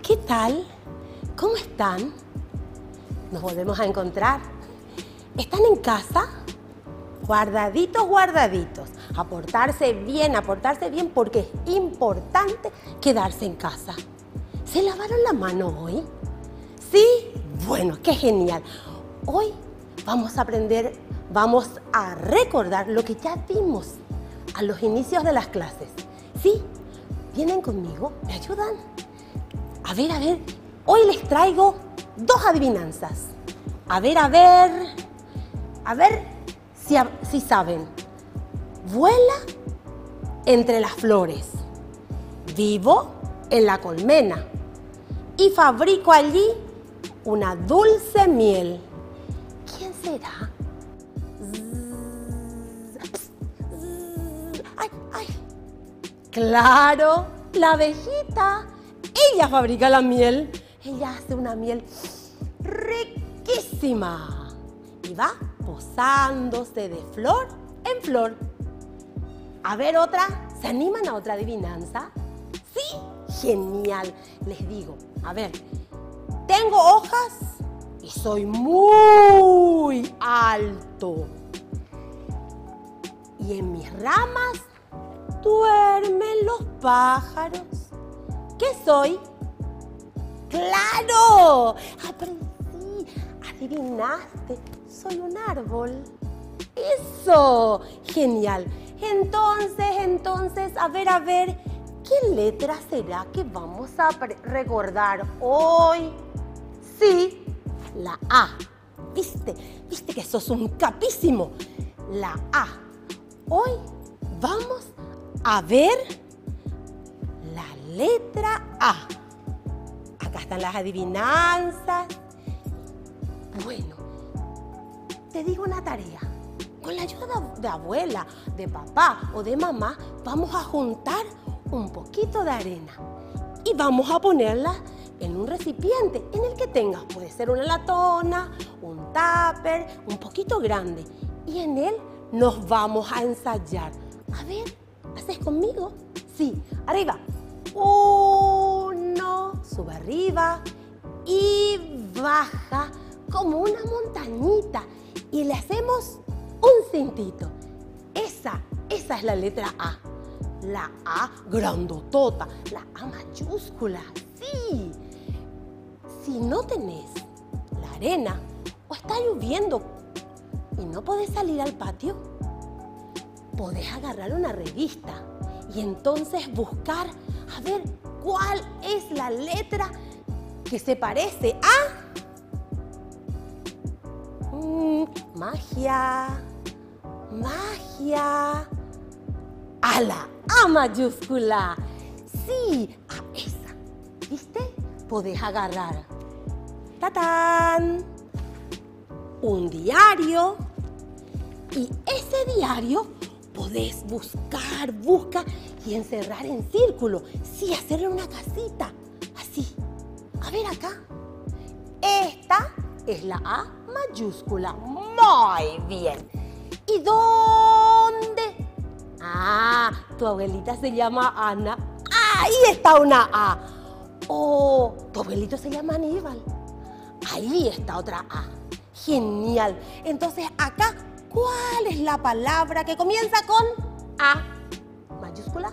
¿Qué tal? ¿Cómo están? Nos volvemos a encontrar. ¿Están en casa? Guardaditos, guardaditos. A portarse bien porque es importante quedarse en casa. ¿Se lavaron la mano hoy? ¿Sí? Bueno, qué genial. Hoy vamos a aprender, vamos a recordar lo que ya vimos a los inicios de las clases. ¿Sí? ¿Vienen conmigo? ¿Me ayudan? A ver. Hoy les traigo 2 adivinanzas. A ver si saben. Vuela entre las flores. Vivo en la colmena. Y fabrico allí una dulce miel. ¿Quién será? ¡Ay! ¡Claro! La abejita. Ella fabrica la miel. Ella hace una miel riquísima. Y va posándose de flor en flor. A ver otra. ¿Se animan a otra adivinanza? ¿Sí? Genial. Les digo, a ver. Tengo hojas y soy muy alto. Y en mis ramas duermen los pájaros. ¿Qué soy? ¡Claro! Aprendí, adivinaste, soy un árbol. ¡Eso! ¡Genial! Entonces, a ver, ¿qué letra será que vamos a recordar hoy? Sí, la A. ¿Viste que sos un capísimo? La A. Hoy vamos a ver la letra A. Acá están las adivinanzas. Bueno, te digo una tarea. Con la ayuda de abuela, de papá o de mamá, vamos a juntar un poquito de arena y vamos a ponerla en un recipiente en el que tengas. Puede ser una latona, un tupper, un poquito grande. Y en él nos vamos a ensayar. A ver, ¿haces conmigo? Sí, arriba. 1, sube arriba y baja como una montañita y le hacemos un cintito. Esa es la letra A. La A grandotota, la A mayúscula, sí. Si no tenés la arena o está lloviendo y no podés salir al patio, podés agarrar una revista y entonces buscar a ver cuál es la letra que se parece a... magia. A la A mayúscula. Sí, a esa. ¿Viste? Podés agarrar. ¡Tatán! Un diario. Y ese diario podés buscar y encerrar en círculo. Sí, hacerle una casita. Así. A ver acá. Esta es la A mayúscula. Muy bien. ¿Y dónde? Ah, tu abuelita se llama Ana. Ahí está una A. Oh, tu abuelito se llama Aníbal. Ahí está otra A. Genial. Entonces acá, ¿cuál es la palabra que comienza con A mayúscula?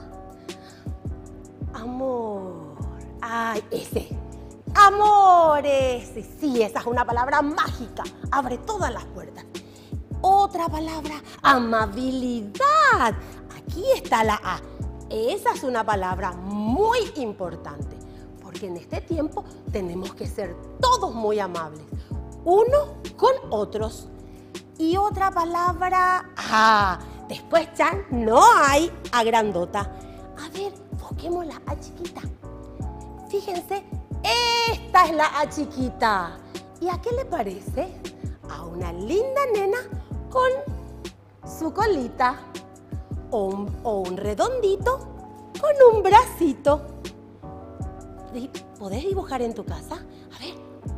Amor. Ay, ese. Amores. Sí, esa es una palabra mágica. Abre todas las puertas. Otra palabra, amabilidad. Aquí está la A. Esa es una palabra muy importante, porque en este tiempo tenemos que ser todos muy amables, unos con otros. Y otra palabra, después ya no hay A grandota. A ver, busquemos la A chiquita. Fíjense, esta es la A chiquita. ¿Y a qué le parece? A una linda nena con su colita o un redondito con un bracito. ¿Podés dibujar en tu casa? A ver.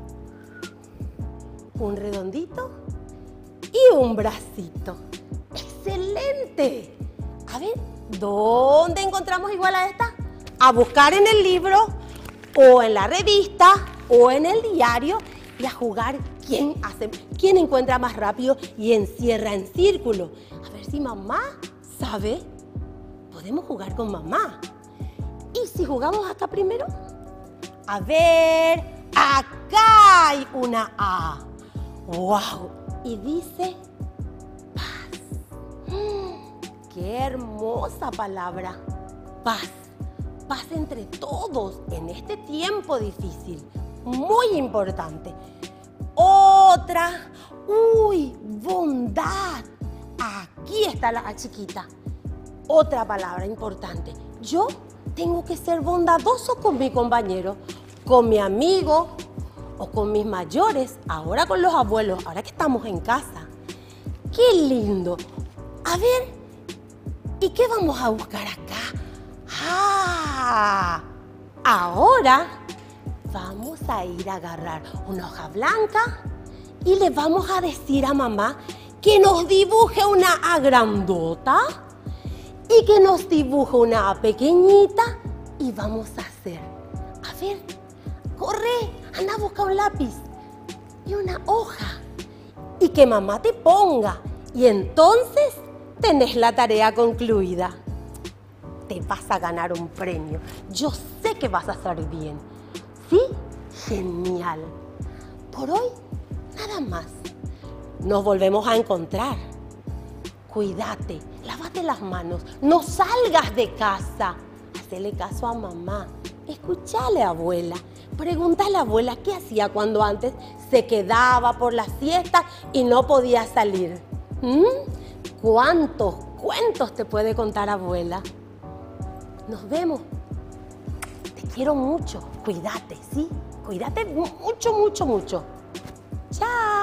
Un redondito y un bracito. ¡Excelente! A ver, ¿dónde encontramos igual a esta? A buscar en el libro o en la revista o en el diario y a jugar quién encuentra más rápido y encierra en círculo. A ver si mamá sabe. Podemos jugar con mamá. ¿Y si jugamos acá primero? A ver, acá hay una A. ¡Wow! Y dice paz. ¡Qué hermosa palabra! Paz. Paz entre todos en este tiempo difícil. Muy importante. Otra. ¡Uy! Bondad. Aquí está la A chiquita. Otra palabra importante. Yo tengo que ser bondadoso con mi compañero, con mi amigo o con mis mayores, ahora con los abuelos, ahora que estamos en casa. ¡Qué lindo! A ver, ¿y qué vamos a buscar acá? ¡Ah! Ahora vamos a ir a agarrar una hoja blanca y le vamos a decir a mamá que nos dibuje una A grandota y que nos dibuje una A pequeñita y vamos a hacer. A ver, corre, anda a buscar un lápiz y una hoja y que mamá te ponga y entonces tenés la tarea concluida. Te vas a ganar un premio. Yo sé que vas a hacer bien. ¿Sí? Genial. Por hoy, nada más. Nos volvemos a encontrar. Cuídate, lávate las manos, no salgas de casa. Hacele caso a mamá. Escuchale a abuela. Pregúntale a abuela qué hacía cuando antes se quedaba por la siesta y no podía salir. ¿Cuántos cuentos te puede contar abuela? Nos vemos. Te quiero mucho. Cuídate, ¿sí? Cuídate mucho, mucho, mucho. Chao.